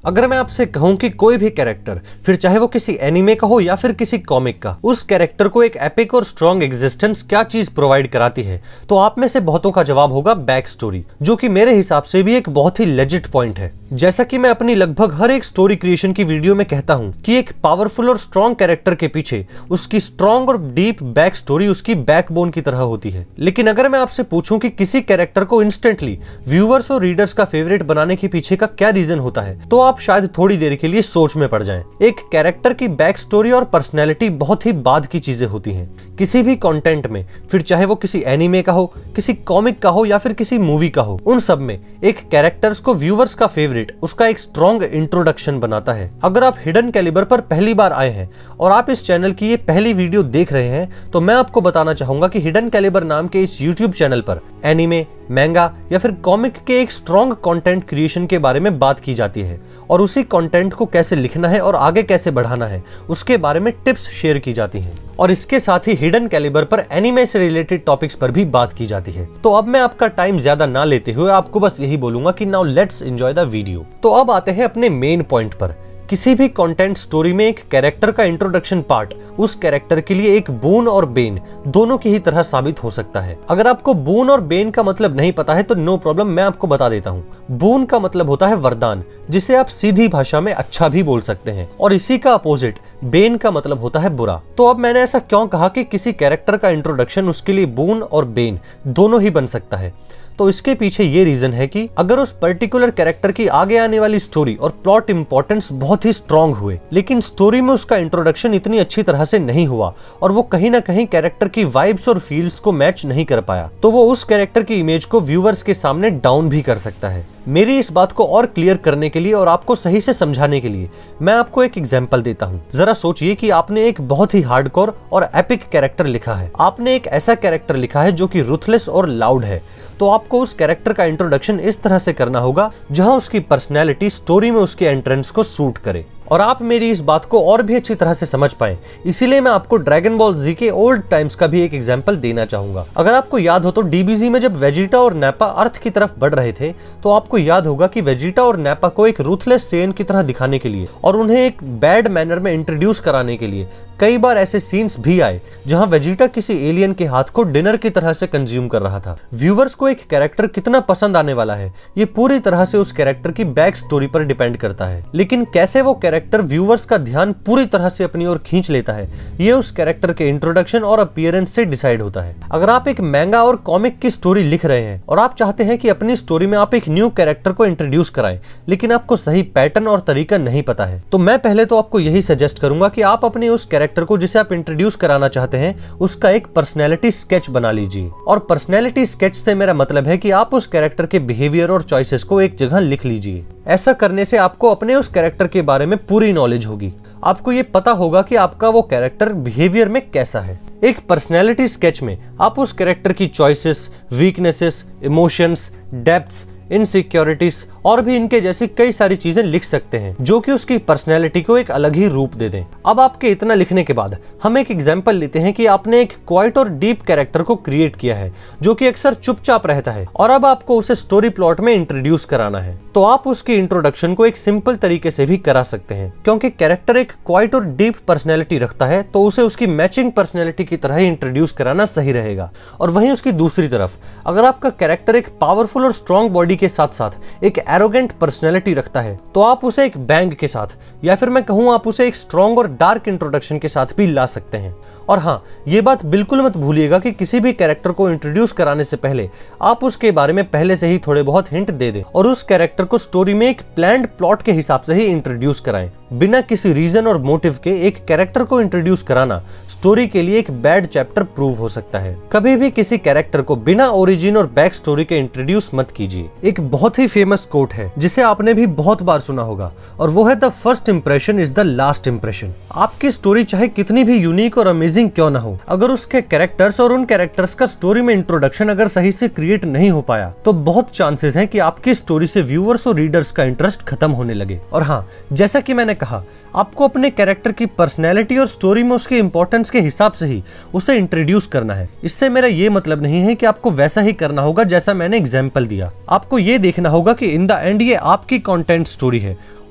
अगर मैं आपसे कहूं कि कोई भी कैरेक्टर, फिर चाहे वो किसी एनिमे का हो या फिर किसी कॉमिक का, उस कैरेक्टर को एक एपिक और स्ट्रॉन्ग एग्जिस्टेंस क्या चीज प्रोवाइड कराती है, तो आप में से बहुतों का जवाब होगा बैक स्टोरी, जो कि मेरे हिसाब से भी एक बहुत ही लेजिट पॉइंट है। जैसा कि मैं अपनी लगभग हर एक स्टोरी क्रिएशन की वीडियो में कहता हूं कि एक पावरफुल और स्ट्रॉन्ग कैरेक्टर के पीछे उसकी स्ट्रॉन्ग और डीप बैक स्टोरी उसकी बैकबोन की तरह होती है। लेकिन अगर मैं आपसे पूछूं कि किसी कैरेक्टर को इंस्टेंटली व्यूअर्स और रीडर्स का फेवरेट बनाने के पीछे का क्या रीजन होता है, तो आप शायद थोड़ी देर के लिए सोच में पड़ जाएं। एक कैरेक्टर की बैक स्टोरी और पर्सनैलिटी बहुत ही बाद की चीजें होती हैं। किसी भी कंटेंट में, फिर चाहे वो किसी एनिमे का हो, किसी कॉमिक का हो या फिर किसी मूवी का हो, उन सब में एक कैरेक्टर्स को व्यूअर्स का फेवरेट उसका एक स्ट्रॉन्ग इंट्रोडक्शन बनाता है। अगर आप हिडन कैलिबर पर पहली बार आए हैं और आप इस चैनल की ये पहली वीडियो देख रहे हैं, तो मैं आपको बताना चाहूंगा कि हिडन कैलिबर नाम के इस यूट्यूब चैनल पर एनिमे, मैंगा या फिर कॉमिक के एक स्ट्रॉन्ग कंटेंट क्रिएशन के बारे में बात की जाती है और उसी कंटेंट को कैसे लिखना है और आगे कैसे बढ़ाना है उसके बारे में टिप्स शेयर की जाती हैं। और इसके साथ ही हिडन कैलिबर पर एनिमे से रिलेटेड टॉपिक्स पर भी बात की जाती है। तो अब मैं आपका टाइम ज्यादा ना लेते हुए आपको बस यही बोलूंगा कि now let's enjoy the video. तो अब आते हैं अपने मेन पॉइंट पर। किसी भी कंटेंट स्टोरी में एक कैरेक्टर का इंट्रोडक्शन पार्ट उस कैरेक्टर के लिए एक बोन और बेन दोनों की ही तरह साबित हो सकता है। अगर आपको बोन और बेन का मतलब नहीं पता है तो नो प्रॉब्लम, मैं आपको बता देता हूँ। बोन का मतलब होता है वरदान, जिसे आप सीधी भाषा में अच्छा भी बोल सकते हैं, और इसी का अपोजिट बेन का मतलब होता है बुरा। तो अब मैंने ऐसा क्यों कहा कि किसी कैरेक्टर का इंट्रोडक्शन उसके लिए बोन और बेन दोनों ही बन सकता है? तो इसके पीछे ये रीजन है कि अगर उस पर्टिकुलर कैरेक्टर की आगे आने वाली स्टोरी और प्लॉट इंपॉर्टेंस बहुत ही स्ट्रॉन्ग हुए, लेकिन स्टोरी में उसका इंट्रोडक्शन इतनी अच्छी तरह से नहीं हुआ और वो कहीं ना कहीं कैरेक्टर की वाइब्स और फील्स को मैच नहीं कर पाया, तो वो उस कैरेक्टर की इमेज को व्यूअर्स के सामने डाउन भी कर सकता है। मेरी इस बात को और क्लियर करने के लिए और आपको सही से समझाने के लिए मैं आपको एक एग्जांपल देता हूं। जरा सोचिए कि आपने एक बहुत ही हार्डकोर और एपिक कैरेक्टर लिखा है। आपने एक ऐसा कैरेक्टर लिखा है जो कि रूथलेस और लाउड है, तो आपको उस कैरेक्टर का इंट्रोडक्शन इस तरह से करना होगा जहां उसकी पर्सनैलिटी स्टोरी में उसके एंट्रेंस को सूट करे। और आप मेरी इस बात को और भी अच्छी तरह से समझ पाएं, इसीलिए मैं आपको ड्रैगन बॉल जी के ओल्ड टाइम्स का भी एक एग्जांपल देना चाहूंगा। अगर आपको याद हो तो डीबीजी में जब वेजिटा और नैपा अर्थ की तरफ बढ़ रहे थे, तो आपको याद होगा कि वेजिटा और नैपा को एक रूथलेस सेन की तरह दिखाने के लिए और उन्हें एक बैड मैनर में इंट्रोड्यूस कराने के लिए कई बार ऐसे सीन्स भी आए जहां वेजिटा किसी एलियन के हाथ को डिनर की तरह से कंज्यूम कर रहा था। व्यूअर्स को एक कैरेक्टर कितना पसंद आने वाला है, ये पूरी तरह से उस कैरेक्टर की बैक स्टोरी पर डिपेंड करता है। लेकिन कैसे वो कैरेक्टर व्यूअर्स का ध्यान पूरी तरह से अपनी ओर खींच लेता है, ये उस कैरेक्टर के इंट्रोडक्शन और अपीयरेंस से डिसाइड होता है। अगर आप एक मैंगा और कॉमिक की स्टोरी लिख रहे हैं और आप चाहते हैं कि अपनी स्टोरी में आप एक न्यू कैरेक्टर को इंट्रोड्यूस कराएं, लेकिन आपको सही पैटर्न और तरीका नहीं पता है, तो मैं पहले तो आपको यही सजेस्ट करूंगा कि आप अपने उस कैरेक्टर को जिसे आप इंट्रोड्यूस कराना चाहते हैं उसका एक पर्सनैलिटी स्केच बना लीजिए। और पर्सनैलिटी स्केच से मेरा मतलब है कि आप उस कैरेक्टर के बिहेवियर और चॉइसेस को एक जगह लिख लीजिए। ऐसा करने से आपको अपने उस कैरेक्टर के बारे में पूरी नॉलेज होगी। आपको ये पता होगा कि आपका वो कैरेक्टर बिहेवियर में कैसा है। एक पर्सनैलिटी स्केच में आप उस कैरेक्टर की choices, weaknesses, emotions, depths, insecurities और भी इनके जैसी कई सारी चीजें लिख सकते हैं जो कि उसकी पर्सनैलिटी को एक अलग ही रूप दे दें। अब आपके इतना लिखने के बाद हम एक एग्जांपल लेते हैं कि आपने एक क्वाइट और डीप कैरेक्टर को क्रिएट किया है जो कि अक्सर चुपचाप रहता है और अब आपको उसे स्टोरी प्लॉट में इंट्रोड्यूस कराना है। तो आप उसकी इंट्रोडक्शन को एक सिंपल तरीके से भी करा सकते हैं, क्योंकि कैरेक्टर एक क्वाइट और डीप पर्सनैलिटी रखता है तो उसे उसकी मैचिंग पर्सनैलिटी की तरह ही इंट्रोड्यूस कराना सही रहेगा। और वहीं उसकी दूसरी तरफ अगर आपका कैरेक्टर एक पावरफुल और स्ट्रॉन्ग बॉडी के साथ साथ एक एरोगेंट पर्सनैलिटी रखता है, तो आप उसे एक बैंग के साथ या फिर मैं कहूं आप उसे एक स्ट्रॉन्ग और डार्क इंट्रोडक्शन के साथ भी ला सकते हैं। और हाँ, ये बात बिल्कुल मत भूलिएगा कि किसी भी कैरेक्टर को इंट्रोड्यूस कराने से पहले आप उसके बारे में पहले से ही थोड़े बहुत हिंट दे दें और उस कैरेक्टर को स्टोरी में एक प्लान्ड प्लॉट के हिसाब से ही इंट्रोड्यूस कराएं। बिना किसी रीजन और मोटिव के एक कैरेक्टर को इंट्रोड्यूस कराना स्टोरी के लिए एक बैड चैप्टर प्रूव हो सकता है। कभी भी किसी कैरेक्टर को बिना ओरिजिन और बैक स्टोरी के इंट्रोड्यूस मत कीजिए। एक बहुत ही फेमस कोट है जिसे आपने भी बहुत बार सुना होगा और वो है the first impression is the last impression. आपकी स्टोरी चाहे कितनी भी यूनिक और अमेजिंग क्यों ना हो, अगर उसके कैरेक्टर्स और उन कैरेक्टर्स का स्टोरी में इंट्रोडक्शन अगर सही से क्रिएट नहीं हो पाया तो बहुत चांसेस हैं कि आपकी स्टोरी से व्यूअर्स और रीडर्स का इंटरेस्ट खत्म होने लगे। और हाँ, जैसा कि मैंने कहा, आपको अपने कैरेक्टर की पर्सनैलिटी और स्टोरी में उसके इंपॉर्टेंस के हिसाब से ही उसे इंट्रोड्यूस करना है। इससे मेरा ये मतलब नहीं है कि आपको वैसा ही करना होगा जैसा मैंने एग्जाम्पल दिया। आपको ये देखना होगा कि इन द एंड ये आपकी कंटेंट स्टोरी है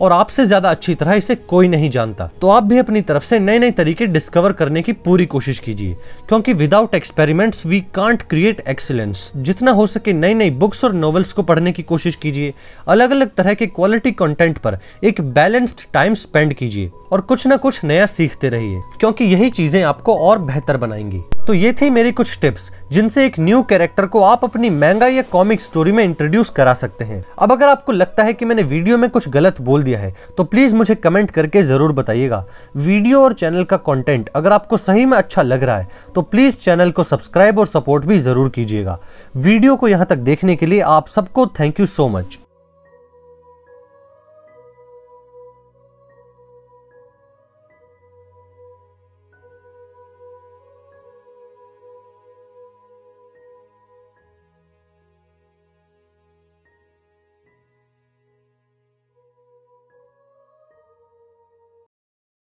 और आपसे ज्यादा अच्छी तरह इसे कोई नहीं जानता। तो आप भी अपनी तरफ से नए नए तरीके डिस्कवर करने की पूरी कोशिश कीजिए, क्योंकि without experiments we can't create excellence. जितना हो सके नई नई बुक्स और नॉवेल्स को पढ़ने की कोशिश कीजिए, अलग अलग तरह के क्वालिटी कंटेंट पर एक बैलेंस्ड टाइम स्पेंड कीजिए और कुछ ना कुछ नया सीखते रहिए, क्योंकि यही चीजें आपको और बेहतर बनाएंगी। तो ये थी मेरी कुछ टिप्स जिनसे एक न्यू कैरेक्टर को आप अपनी मैंगा या कॉमिक स्टोरी में इंट्रोड्यूस करा सकते हैं। अब अगर आपको लगता है कि मैंने वीडियो में कुछ गलत बोल दिया है तो प्लीज मुझे कमेंट करके जरूर बताइएगा। वीडियो और चैनल का कंटेंट अगर आपको सही में अच्छा लग रहा है तो प्लीज चैनल को सब्सक्राइब और सपोर्ट भी जरूर कीजिएगा। वीडियो को यहाँ तक देखने के लिए आप सबको थैंक यू सो मच।